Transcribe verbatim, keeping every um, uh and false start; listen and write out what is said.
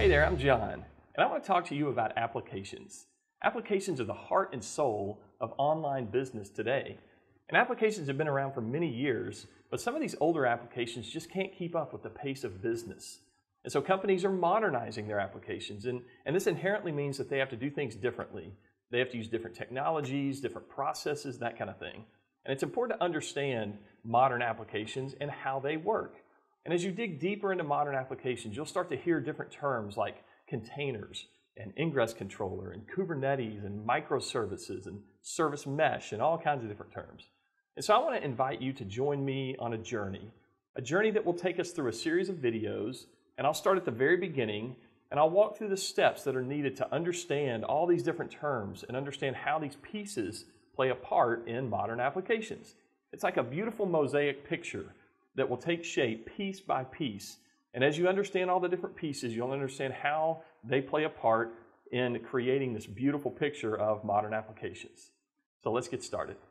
Hey there, I'm John, and I want to talk to you about applications. Applications are the heart and soul of online business today. And applications have been around for many years, but some of these older applications just can't keep up with the pace of business. And so companies are modernizing their applications, and, and this inherently means that they have to do things differently. They have to use different technologies, different processes, that kind of thing. And it's important to understand modern applications and how they work. And as you dig deeper into modern applications, you'll start to hear different terms like containers and ingress controller and Kubernetes and microservices and service mesh and all kinds of different terms. And so I want to invite you to join me on a journey, a journey that will take us through a series of videos, and I'll start at the very beginning and I'll walk through the steps that are needed to understand all these different terms and understand how these pieces play a part in modern applications. It's like a beautiful mosaic picture that will take shape piece by piece. And as you understand all the different pieces, you'll understand how they play a part in creating this beautiful picture of modern applications. So let's get started.